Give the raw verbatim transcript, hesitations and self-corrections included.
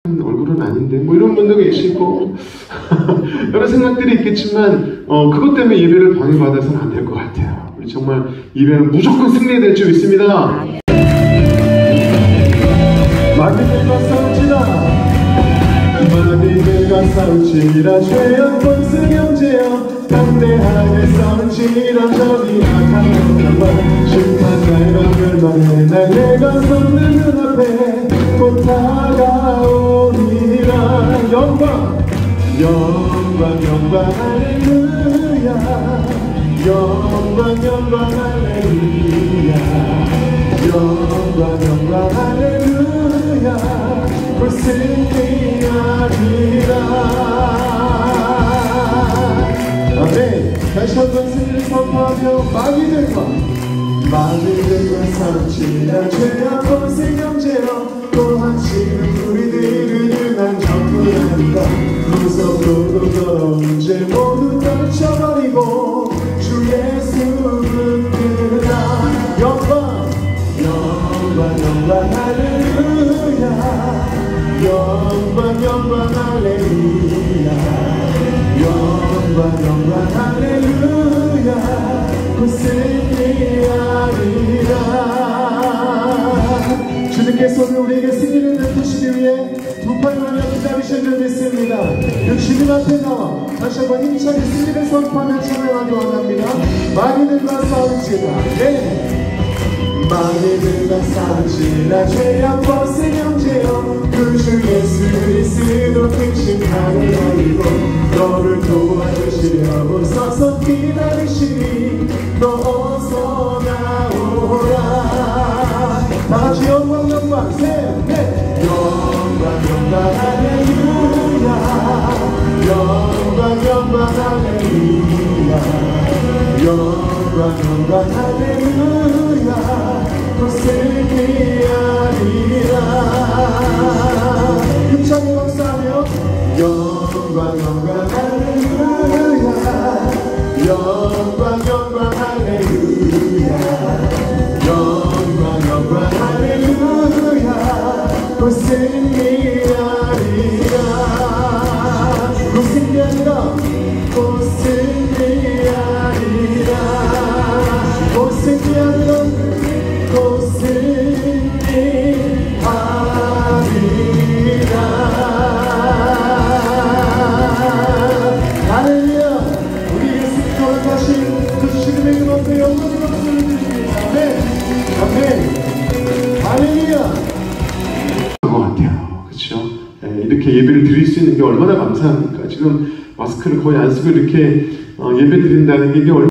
얼굴은 아닌데 뭐 이런 분도 계시고 여러 생각들이 있겠지만 어, 그것 때문에 예배를 방해받아서는 안 될 것 같아요. 우리 정말 예배는 무조건 승리될 줄 믿습니다. 마귀들과 싸우지라 마귀들과 싸우지라 죄악 권세 경제여 담대하게 싸우지라 저리 악한 영광 심판날과 멸망의 날 내가 섰는 눈앞에 곧 다가오리라. 영광 영광 영광 할렐루야 영광 영광 할렐루야 영광 영광 할렐루야 곧 승리하리라. 아멘. 다시 한번 승리를 선포하며 마귀들과 마귀들과 싸우지라 죄악 권세 경제여 또한 지금 우리들은 유난 전부라니까 무섭고도 더러운 죄 모두 떨쳐버리고 주 예수 붙들라. 영광 영광 영광 할렐루야 영광 영광 할렐루야 영광 영광 할렐루야 곧 승리하리라. 주님께서 우리에게 승리를 베푸시기 위해 두 팔을 하며 기다리신 줄 믿습니다. 그 주님 앞에 나와 다시 한번 힘차게 승리를 선포하며 찬양하기 원합니다. 마귀들과 싸우지라 네. 마귀들과 싸우지라 죄악 권세 경제여 그 주 예수 그리스도 큰 심판을 걸리고 너를 도와주시려 서서 기다리시니 너 어서 나오라. 다같이 영광 영광 셋넷 영광 영광 할렐루야 영광 영광 할렐루야 영광 영광 할렐루야 곧 승리하리라. 힘차게 박수하며 영광 영광 할렐루야 영광 영광 할렐루야 영광 영광 할렐루야 곧 승리하리라. 곧 승리하리라 곧 승리하리라 곧 승리하리라 곧 승리하리라. 할렐루야. 우리에게 승리를 다시 그 주님의 그 앞에 영광의 박수를 드립니다. 아멘 아멘 할렐루야. 것 같아요. 그렇죠? 네, 이렇게 예배를 드릴 수 있는 게 얼마나 감사합니까? 지금 마스크를 거의 안 쓰고 이렇게 어, 예배 드린다는 게 이게 얼마나